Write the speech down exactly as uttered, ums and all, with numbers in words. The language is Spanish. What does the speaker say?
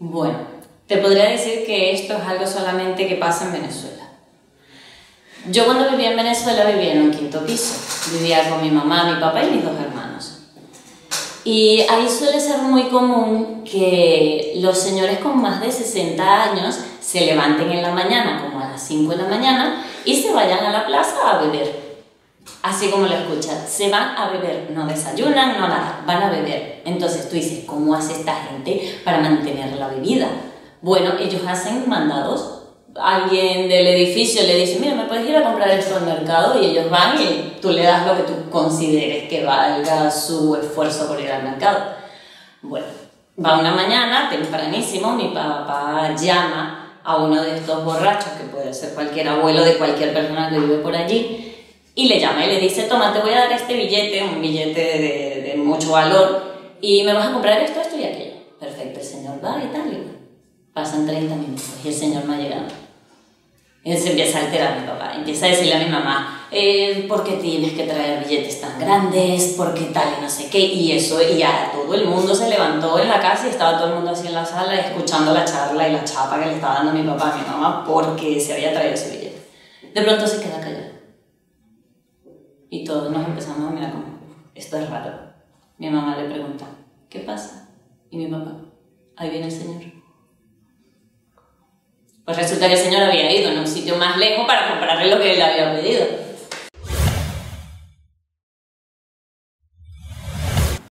Bueno, te podría decir que esto es algo solamente que pasa en Venezuela. Yo cuando vivía en Venezuela vivía en un quinto piso. Vivía con mi mamá, mi papá y mis dos hermanos. Y ahí suele ser muy común que los señores con más de sesenta años se levanten en la mañana, como a las cinco de la mañana, y se vayan a la plaza a beber. Así como lo escuchas, se van a beber, no desayunan, no nada, van a beber. Entonces tú dices, ¿cómo hace esta gente para mantener la bebida? Bueno, ellos hacen mandados. Alguien del edificio le dice, mira, ¿me puedes ir a comprar esto al mercado? Y ellos van y tú le das lo que tú consideres que valga su esfuerzo por ir al mercado. Bueno, va una mañana, tempranísimo, mi papá llama a uno de estos borrachos, que puede ser cualquier abuelo de cualquier persona que vive por allí, y le llama y le dice, toma, te voy a dar este billete, un billete de, de mucho valor, y me vas a comprar esto, esto y aquello. Perfecto, el señor va y tal, y pasan treinta minutos y el señor no ha llegado. Y él se empieza a alterar mi papá, empieza a decirle a mi mamá, eh, ¿por qué tienes que traer billetes tan grandes? ¿Por qué tal y no sé qué? Y eso, y ya todo el mundo se levantó en la casa y estaba todo el mundo así en la sala escuchando la charla y la chapa que le estaba dando mi papá a mi mamá porque se había traído ese billete. De pronto se queda callado. Y todos nos empezamos a mirar como, esto es raro. Mi mamá le pregunta, ¿qué pasa? Y mi papá, ahí viene el señor. Pues resulta que el señor había ido a un sitio más lejos para comprarle lo que él había pedido.